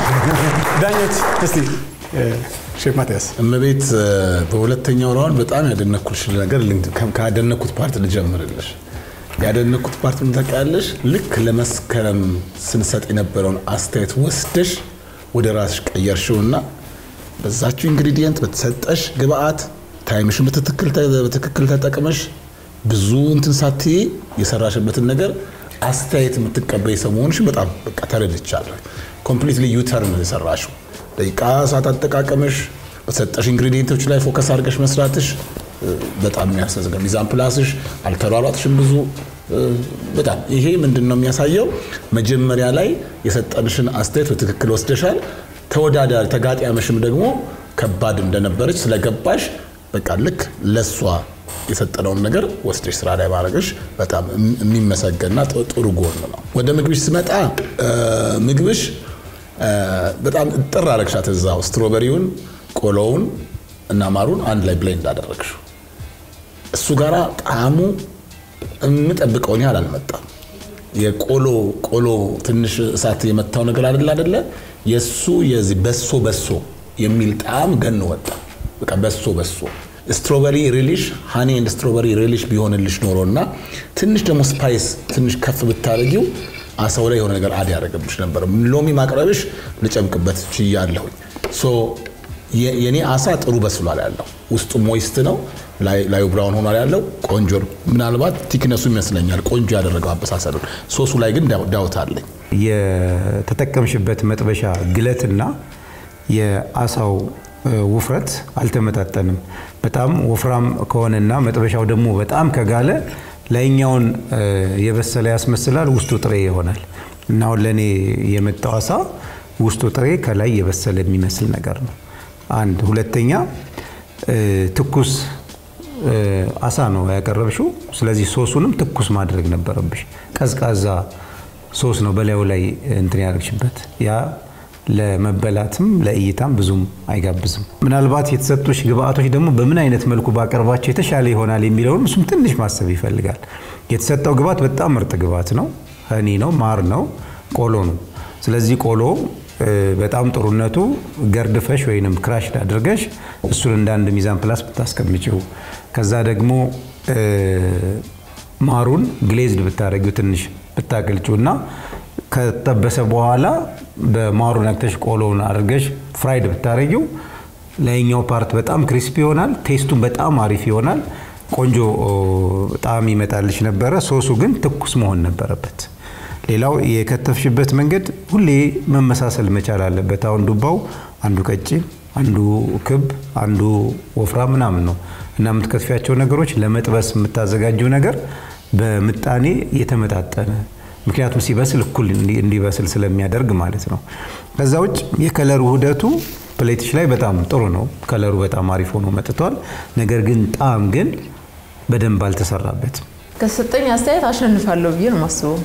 ዳኞች እስቲ ሼፍ ማቲያስ እመቤት በሁለተኛው ራውንድ በጣም ያደነኩልሽ ነገር ካደነኩት ፓርት ልጀምርልሽ። ያደነኩት ፓርት ምን ታውቂያለሽ? ልክ ለመስከረም ስንሰጥ የነበረውን አስተያየት ወስደሽ ወደ ራስሽ ቀየርሽውና በዛችሁ ኢንግሪዲየንት በተሰጠሽ ግብአት ታይምሽን በትክክል ተጠቅመሽ ብዙ እንትን ሳትይ የሰራሽበትን ነገር አስተያየት የምትቀበይ ሰሞኑን በጣም በቃ ተረድቻለሁ። ኮምፕሊትሊ ዩተርን የሰራሽው ደቂቃ ሰዓት አጠቃቀምሽ በተሰጠሽ ኢንግሪዲየንቶች ላይ ፎከስ አድርገሽ መስራትሽ በጣም የሚያስደስት ሚዛን ፕላስሽ አልተሯሯጥሽም ብዙ በጣም ይሄ ምንድነው የሚያሳየው? መጀመሪያ ላይ የሰጠንሽን አስተያየት በትክክል ወስደሻል። ተወዳዳሪ ተጋጣሚሽም ደግሞ ከባድ እንደነበረች ስለገባሽ በቃ ልክ ለሷ የሰጠነውን ነገር ወስደሽ ስራ ላይ ማድረግሽ በጣም የሚመሰገንና ጥሩ ጎን ነው። ወደ ምግብሽ ስመጣ ምግብሽ በጣም ጥር አረግሻት። እዛው ስትሮበሪውን ቆሎውን እና ማሩን አንድ ላይ ብሌንድ አደረግሽው። እሱ ጋራ ጣዕሙ እንጠብቀውን ያህል አልመጣም። የቆሎ ትንሽ እሳት የመታው ነገር አይደለ የሱ የዚህ በሶ የሚል ጣዕም ገን ወጣ። በቃ በሶ ስትሮበሪ ሪሊሽ ሃኒ ኤንድ ስትሮበሪ ሪሊሽ ቢሆንልሽ ኖሮና ትንሽ ደግሞ ስፓይስ ትንሽ ከፍ ብታረጊው አሳው ላይ የሆነ ነገር አድ ያደርግብሽ ነበር። ሎሚ ማቅረብሽ ልጨምቅበት ችያለሁ። ሶ የኔ አሳ ጥሩ በስሏል ያለው ውስጡ ሞይስት ነው ላዩ ብራውን ሆኗል ያለው ቆንጆ ምናልባት ቲክነሱ ይመስለኛል ቆንጆ ያደረገው አበሳሰሉ። ሶሱ ላይ ግን ዳውት አለኝ። የተጠቀምሽበት መጥበሻ ግለትና የአሳው ውፍረት አልተመጣጠንም። በጣም ወፍራም ከሆነና መጥበሻው ደግሞ በጣም ከጋለ ላይኛውን የበሰለ ያስመስላል ውስጡ ጥሬ ይሆናል። እና ለኔ የመጣው አሳ ውስጡ ጥሬ ከላይ የበሰለ የሚመስል ነገር ነው። አንድ ሁለተኛ ትኩስ አሳ ነው ያቀረብሽው። ስለዚህ ሶሱንም ትኩስ ማድረግ ነበርብሽ። ቀዝቃዛ ሶስ ነው በላዩ ላይ እንትን ያርግሽበት ያ ለመበላትም ለእይታም ብዙም አይጋብዝም። ምናልባት የተሰጡሽ ግብአቶች ደግሞ በምን አይነት መልኩ ባቀርባቸው የተሻለ ይሆናል የሚለውን እሱም ትንሽ ማሰብ ይፈልጋል። የተሰጠው ግብአት በጣም ምርጥ ግብአት ነው። ሀኒ ነው፣ ማር ነው፣ ቆሎ ነው። ስለዚህ ቆሎ በጣም ጥሩነቱ ገርድፈሽ ወይንም ክራሽ አድርገሽ እሱን እንደ አንድ ሚዛን ፕላስ ብታስቀምጪው ከዛ ደግሞ ማሩን ግሌዝድ ብታረጊው ትንሽ ብታቀልጪውና ከተጠበሰ በኋላ በማሩ ነክተሽ ቆሎውን አድርገሽ ፍራይድ ብታረጊው ላይኛው ፓርት በጣም ክሪስፒ ይሆናል ቴስቱን በጣም አሪፍ ይሆናል ቆንጆ ጣዕም ይመጣልሽ ነበር ሶሱ ግን ትኩስ መሆን ነበረበት ሌላው የከተፍሽበት መንገድ ሁሌ መመሳሰል መቻል አለበት አሁን ዱባው አንዱ ቀጭን አንዱ ክብ አንዱ ወፍራም ምናምን ነው እና የምትከትፊያቸው ነገሮች ለመጥበስ የምታዘጋጀው ነገር በምጣኔ የተመጣጠነ ምክንያቱም ሲበስል እኩል እንዲበስል ስለሚያደርግ ማለት ነው ከዛ ውጭ የከለሩ ውህደቱ ፕሌትሽ ላይ በጣም ጥሩ ነው ከለሩ በጣም አሪፍ ሆኖ መጥቷል ነገር ግን ጣዕም ግን በደንብ አልተሰራበት ከሰጠኝ አስተያየት አሸንፋለሁ ብዬ ነው ማስበው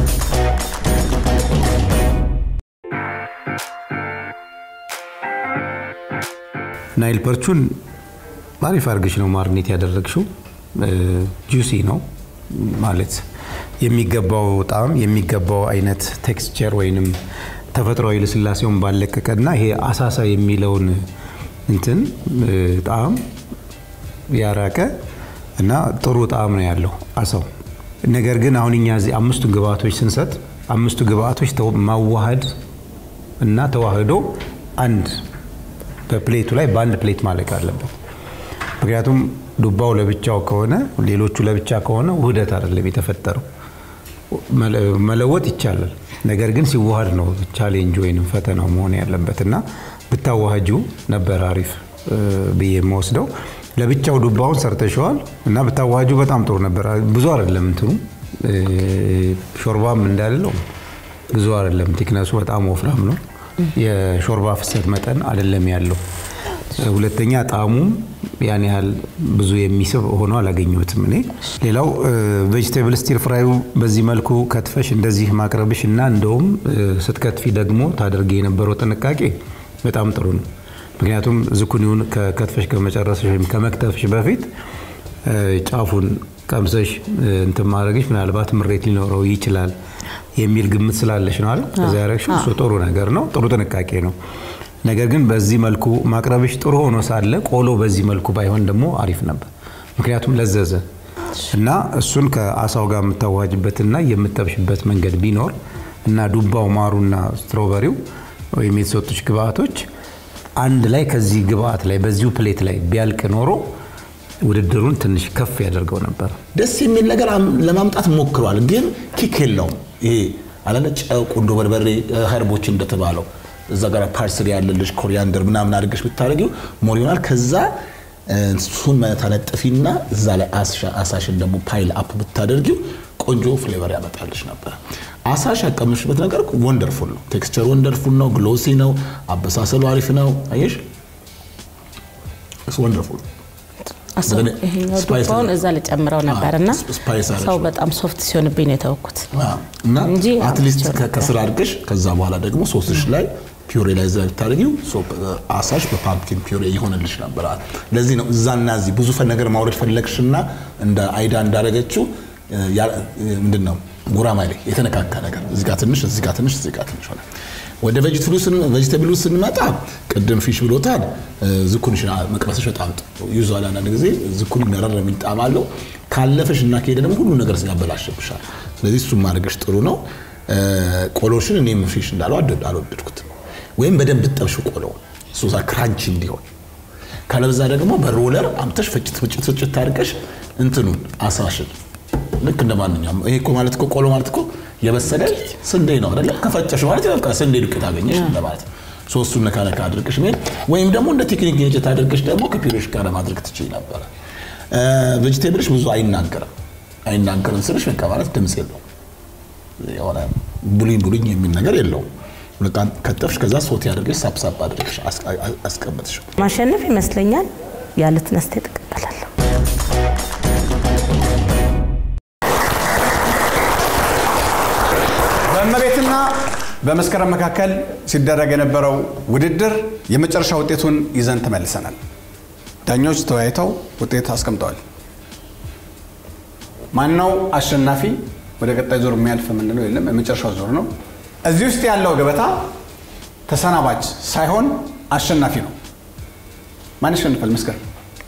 ናይል ፐርቹን አሪፍ አርግሽ ነው ማርኔት ያደረግሽው ጁሲ ነው ማለት የሚገባው ጣዕም የሚገባው አይነት ቴክስቸር ወይንም ተፈጥሯዊ ለስላሴውን ባለቀቀና ይሄ አሳሳ የሚለውን እንትን ጣዕም ያራቀ እና ጥሩ ጣዕም ነው ያለው አሳው ነገር ግን አሁን እኛ እዚህ አምስቱ ግብአቶች ስንሰጥ አምስቱ ግብአቶች ማዋሃድ እና ተዋህዶ አንድ በፕሌቱ ላይ ባንድ ፕሌት ማለቅ አለበት ምክንያቱም ዱባው ለብቻው ከሆነ ሌሎቹ ለብቻ ከሆነ ውህደት አይደለም የተፈጠረው መለወጥ ይቻላል ነገር ግን ሲዋሃድ ነው ቻሌንጅ ወይንም ፈተናው መሆን ያለበትና ብታዋሃጁ ነበር አሪፍ በየመወስደው ለብቻው ዱባውን ሰርተሽዋል እና ብታዋሃጁ በጣም ጥሩ ነበር ብዙ አይደለም እንትኑ ሾርባም እንዳለው ብዙ አይደለም ቲክነሱ በጣም ወፍራም ነው የሾርባ ፍሰት መጠን አይደለም ያለው ሁለተኛ ጣዕሙም ያን ያህል ብዙ የሚስብ ሆኖ አላገኘሁትም እኔ ሌላው ቬጂቴብል ስቲር ፍራዩ በዚህ መልኩ ከትፈሽ እንደዚህ ማቅረብሽና እንደውም ስትከትፊ ደግሞ ታደርጊ የነበረው ጥንቃቄ በጣም ጥሩ ነው ምክንያቱም ዝኩኒውን ከከትፈሽ ከመጨረስሽ ወይም ከመክተፍሽ በፊት ጫፉን ቀምሰሽ እንትን ማድረግሽ ምናልባት ምሬት ሊኖረው ይችላል የሚል ግምት ስላለሽ ነው አይደል ከዛ ያረግሽው እሱ ጥሩ ነገር ነው ጥሩ ጥንቃቄ ነው ነገር ግን በዚህ መልኩ ማቅረብሽ ጥሩ ሆኖ ሳለ ቆሎ በዚህ መልኩ ባይሆን ደግሞ አሪፍ ነበር ምክንያቱም ለዘዘ እና እሱን ከአሳው ጋር የምታዋጅበትና የምትጠብሽበት መንገድ ቢኖር እና ዱባው ማሩና ስትሮበሪው ወይ የተሰጡሽ ግብአቶች አንድ ላይ ከዚህ ግብአት ላይ በዚሁ ፕሌት ላይ ቢያልቅ ኖሮ ውድድሩን ትንሽ ከፍ ያደርገው ነበር ደስ የሚል ነገር ለማምጣት ሞክሯል ግን ኪክ የለውም ይሄ አለነጭ ቁንዶ በርበሬ ሀርቦች እንደተባለው እዛ ጋር ፓርስሊ ያለልሽ ኮሪያንደር ምናምን አድርገሽ ብታረጊው ሞር ይሆናል ከዛ ሱን መታነጥፊና እዛ ላይ አሳሽን ደግሞ ፓይል አፕ ብታደርጊው ቆንጆ ፍሌቨር ያመጣልሽ ነበር አሳሽ ያቀምሽበት ነገር ወንደርፉል ነው ቴክስቸር ወንደርፉል ነው ግሎሲ ነው አበሳሰሉ አሪፍ ነው አየሽ እሱ ወንደርፉል ይሄኛው ዱባውን እዛ ለጨምረው ነበርና ሰው በጣም ሶፍት ሲሆንብኝ ነው ተወኩት እና አትሊስት ከስራ አድርገሽ ከዛ በኋላ ደግሞ ሶስሽ ላይ ፒውሬ ላይ ዘይ ታርጊው አሳሽ በፓምኪን ፒውሬ ይሆንልሽ ነበር ለዚህ ነው እዛና እዚ ብዙ ነገር ማውረድ ፈለግሽና እንደ አይዳ እንዳረገችው ምንድነው ጉራማይሌ የተነካካ ነገር እዚህ ጋር ትንሽ እዚህ ጋር ትንሽ እዚህ ጋር ትንሽ ሆነ ወደ ቬጂቴብሉስ ስንመጣ ቅድም ፊሽ ብሎታል ዝኩኒሽ መቅበስሽ በጣም ይዟል አንድ ጊዜ ዝኩኒ ነረር የሚል ጣዕም አለው ካለፈሽና ከሄደ ደግሞ ሁሉ ነገር ያበላሽብሻል ስለዚህ እሱ ማድረግሽ ጥሩ ነው ቆሎሽን እኔም ፊሽ እንዳለው አልወደድኩት ወይም በደንብ ተጠብሽ ቆሎ ሶሳ ክራንቺ እንዲሆን ካለበዛ ደግሞ በሮለር አምተሽ ፍጭት ታርቀሽ እንትኑን አሳሽን ልክ እንደማንኛውም ይሄ እኮ ማለት እኮ ቆሎ ማለት እኮ የበሰለ ስንዴ ነው አይደል ከፈጨሽ ማለት በቃ ስንዴ ዱቄት አገኘሽ እንደማለት ሶስቱን ነካነካ አድርገሽ ምን ወይም ደግሞ እንደ ቴክኒክ ጌጀት አድርገሽ ደግሞ ከፒሮሽ ጋር ማድረግ ትችይ ነበር ቬጂቴብልሽ ብዙ አይናገርም ስልሽ በቃ ማለት ድምጽ የለው የሆነ ቡሊኝ የሚል ነገር የለው በቃ ከተፍሽ ከዛ ሶት ያድርገሽ ሳብሳብ አድርገሽ አስቀምጥሽ ማሸነፍ ይመስለኛል ያለት ነስተ ተቀበላለሁ በመቤትና በመስከረም መካከል ሲደረግ የነበረው ውድድር የመጨረሻ ውጤቱን ይዘን ተመልሰናል ዳኞች ተወያይተው ውጤት አስቀምጠዋል ማንነው አሸናፊ ወደ ቀጣይ ዙር የሚያልፍ ምንድነው የለም የመጨረሻው ዙር ነው እዚህ ውስጥ ያለው ገበታ ተሰናባች ሳይሆን አሸናፊ ነው ማን ይሸንፋል መስከረም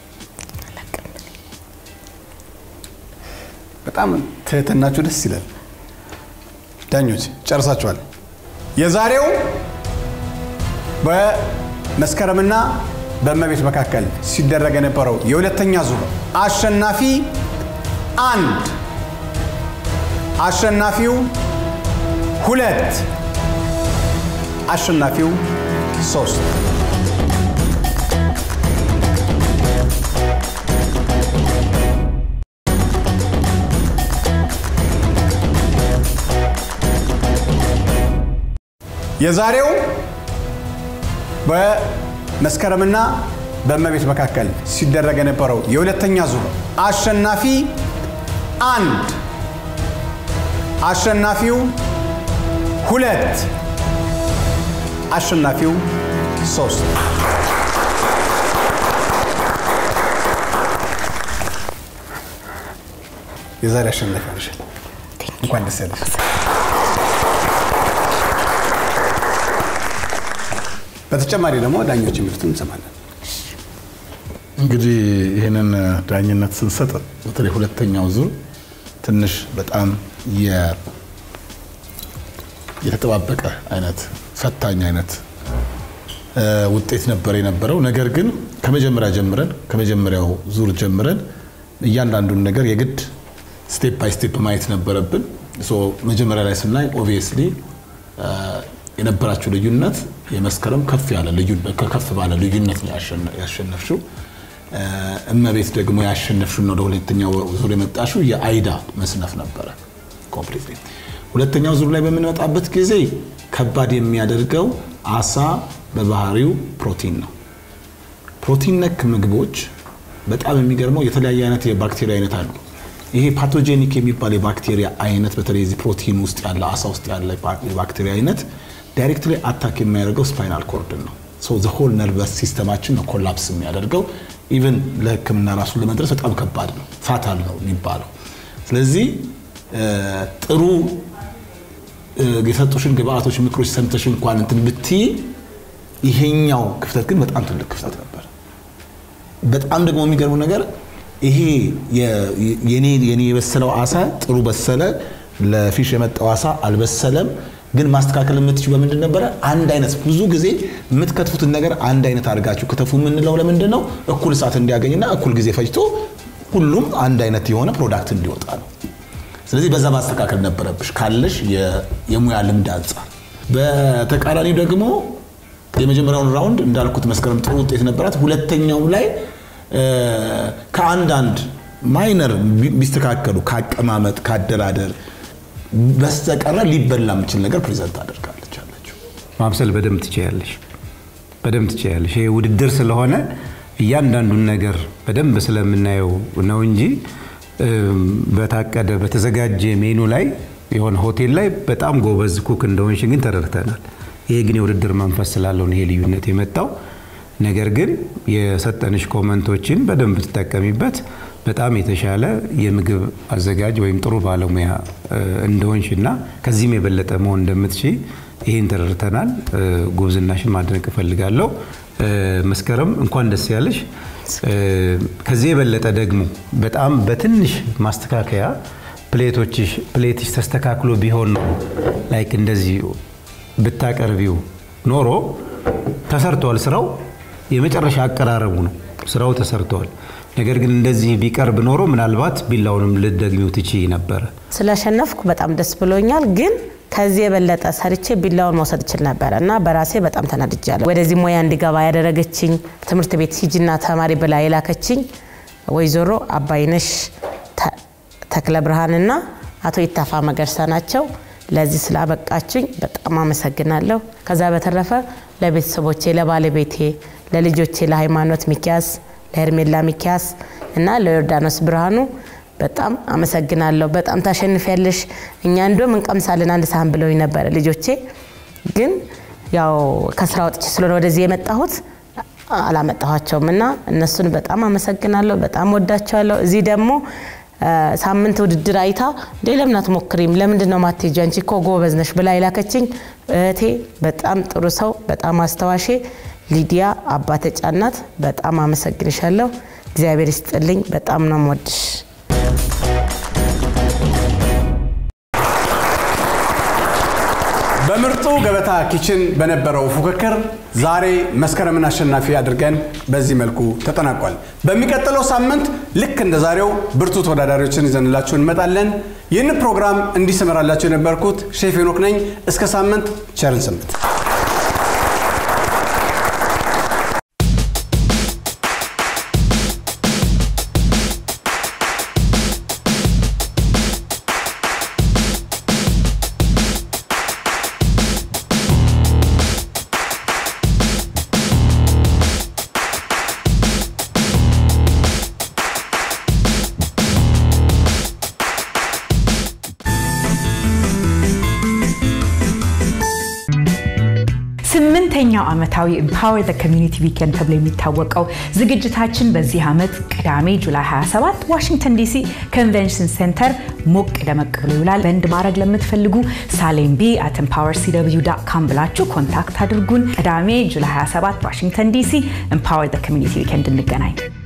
በጣም ትህትናችሁ ደስ ይላል ዳኞች ጨርሳችኋል የዛሬው በመስከረምና በእመቤት መካከል ሲደረግ የነበረው የሁለተኛ ዙር አሸናፊ 1 አሸናፊው 2 አሸናፊው 3 የዛሬው በመስከረምና በእመቤት መካከል ሲደረግ የነበረው የሁለተኛ ዙር አሸናፊ 1 አሸናፊው 2 አሸናፊው 3 የዛሬ አሸናፊ ነሽ። እንኳን ደስ ያለሽ። በተጨማሪ ደግሞ ዳኞች የሚሉትን እንሰማለን። እንግዲህ ይሄንን ዳኝነት ስንሰጥ በተለይ ሁለተኛው ዙር ትንሽ በጣም የተጠባበቀ አይነት ፈታኝ አይነት ውጤት ነበር የነበረው። ነገር ግን ከመጀመሪያው ዙር ጀምረን እያንዳንዱን ነገር የግድ ስቴፕ ባይ ስቴፕ ማየት ነበረብን። መጀመሪያ ላይ ስናይ ኦብቪየስሊ የነበራችሁ ልዩነት የመስከረም ከፍ ባለ ልዩነት ያሸነፍሽው። እመቤት ደግሞ ያሸነፍሽው ነው። ወደ ሁለተኛው ዙር የመጣሽው የአይዳ መስነፍ ነበረ ኮምፕሊትሊ። ሁለተኛው ዙር ላይ በምንመጣበት ጊዜ ከባድ የሚያደርገው አሳ በባህሪው ፕሮቲን ነው። ፕሮቲን ነክ ምግቦች በጣም የሚገርመው የተለያየ አይነት የባክቴሪያ አይነት አሉ። ይሄ ፓቶጄኒክ የሚባል የባክቴሪያ አይነት በተለይ እዚህ ፕሮቲን ውስጥ ያለ አሳ ውስጥ ያለ የባክቴሪያ አይነት ዳይሬክትሊ አታክ የሚያደርገው ስፓይናል ኮርድ ነው። ዘ ሆል ነርቨስ ሲስተማችን ነው ኮላፕስ የሚያደርገው። ኢቭን ለህክምና ራሱ ለመድረስ በጣም ከባድ ነው፣ ፋታል ነው የሚባለው። ስለዚህ ጥሩ የሰጡሽን ግብአቶች ምክሮች ሰምተሽ እንኳን እንትን ብትይ ይሄኛው ክፍተት ግን በጣም ትልቅ ክፍተት ነበር። በጣም ደግሞ የሚገርመው ነገር ይሄ የኔ የበሰለው አሳ ጥሩ በሰለ፣ ለፊሽ የመጣው አሳ አልበሰለም። ግን ማስተካከል የምትችሉ በምንድን ነበር? አንድ አይነት ብዙ ጊዜ የምትከትፉትን ነገር አንድ አይነት አድርጋችሁ ከተፉ የምንለው ለምንድን ነው? እኩል ሰዓት እንዲያገኝና እኩል ጊዜ ፈጅቶ ሁሉም አንድ አይነት የሆነ ፕሮዳክት እንዲወጣ ነው። ስለዚህ በዛ ማስተካከል ነበረብሽ ካለሽ የሙያ ልምድ አንፃር። በተቃራኒው ደግሞ የመጀመሪያውን ራውንድ እንዳልኩት መስከረም ጥሩ ውጤት ነበራት። ሁለተኛው ላይ ከአንዳንድ ማይነር ቢስተካከሉ ካቀማመጥ ካደራደር በስተቀር ሊበላ የሚችል ነገር ፕሬዘንት አድርጋለች አለችው። ማብሰል በደንብ ትችያለሽ። ይሄ ውድድር ስለሆነ እያንዳንዱን ነገር በደንብ ስለምናየው ነው እንጂ በታቀደ በተዘጋጀ ሜኑ ላይ የሆነ ሆቴል ላይ በጣም ጎበዝ ኩክ እንደሆንሽ ግን ተረድተናል። ይሄ ግን የውድድር መንፈስ ስላለው ነው ይሄ ልዩነት የመጣው። ነገር ግን የሰጠንሽ ኮሜንቶችን በደንብ ተጠቀሚበት። በጣም የተሻለ የምግብ አዘጋጅ ወይም ጥሩ ባለሙያ እንደሆንሽና ከዚህም የበለጠ መሆን እንደምትችይ ይሄን ተረድተናል። ጉብዝናሽን ማድነቅ እፈልጋለሁ። መስከረም እንኳን ደስ ያለሽ። ከዚህ የበለጠ ደግሞ በጣም በትንሽ ማስተካከያ ፕሌትሽ ተስተካክሎ ቢሆን ነው ላይክ እንደዚህ ብታቀርቢው ኖሮ ተሰርቷል። ስራው የመጨረሻ አቀራረቡ ነው። ስራው ተሰርቷል። ነገር ግን እንደዚህ ቢቀርብ ኖሮ ምናልባት ቢላውንም ልትደግሚው ትችይ ነበር። ስለሸነፍኩ በጣም ደስ ብሎኛል። ግን ከዚህ የበለጠ ሰርቼ ቢላውን መውሰድ ይችል ነበርና በራሴ በጣም ተናድጃለሁ። ወደዚህ ሙያ እንዲገባ ያደረገችኝ ትምህርት ቤት ሂጂና ተማሪ ብላ የላከችኝ ወይዘሮ አባይነሽ ተክለ ብርሃንና አቶ ይታፋ መገርሳ ናቸው። ለዚህ ስላበቃችኝ በጣም አመሰግናለሁ። ከዛ በተረፈ ለቤተሰቦቼ፣ ለባለቤቴ፣ ለልጆቼ ለሃይማኖት ሚኪያስ፣ ለሄርሜላ ሚኪያስ እና ለዮርዳኖስ ብርሃኑ በጣም አመሰግናለሁ። በጣም ታሸንፊያለሽ፣ እኛ እንደውም እንቀምሳለን አንድ ሳህን ብለውኝ ነበር ልጆቼ። ግን ያው ከስራ ወጥቼ ስለሆነ ወደዚህ የመጣሁት አላመጣኋቸውምና እነሱን በጣም አመሰግናለሁ። በጣም ወዳቸዋለሁ። እዚህ ደግሞ ሳምንት ውድድር አይታ ለምን አትሞክሪም ለምንድነው ማትሄጂ አንቺ እኮ ጎበዝ ነሽ ብላ ይላከችኝ እህቴ በጣም ጥሩ ሰው በጣም አስተዋሼ ሊዲያ አባተ ጫናት በጣም አመሰግንሻለሁ። እግዚአብሔር ይስጥልኝ። በጣም ነው የምወድሽ። በምርጧ ገበታ ኪችን በነበረው ፉክክር ዛሬ መስከረምን አሸናፊ አድርገን በዚህ መልኩ ተጠናቋል። በሚቀጥለው ሳምንት ልክ እንደ ዛሬው ብርቱ ተወዳዳሪዎችን ይዘንላችሁ እንመጣለን። ይህን ፕሮግራም እንዲሰመራላችሁ የነበርኩት ሼፍ ሄኖክ ነኝ። እስከ ሳምንት ቸርን ሰንብት። ስምንተኛው ዓመታዊ Empower the Community Weekend ተብሎ የሚታወቀው ዝግጅታችን በዚህ ዓመት ቅዳሜ ጁላይ 27 ዋሽንግተን ዲሲ ኮንቬንሽን ሴንተር ሞቅ ደመቅ ብሎ ይውላል። በእንድ ማድረግ ለምትፈልጉ salemb@empowercw.com ብላችሁ ኮንታክት አድርጉን። ቅዳሜ ጁላይ 27 ዋሽንግተን ዲሲ Empower the Community Weekend እንገናኝ።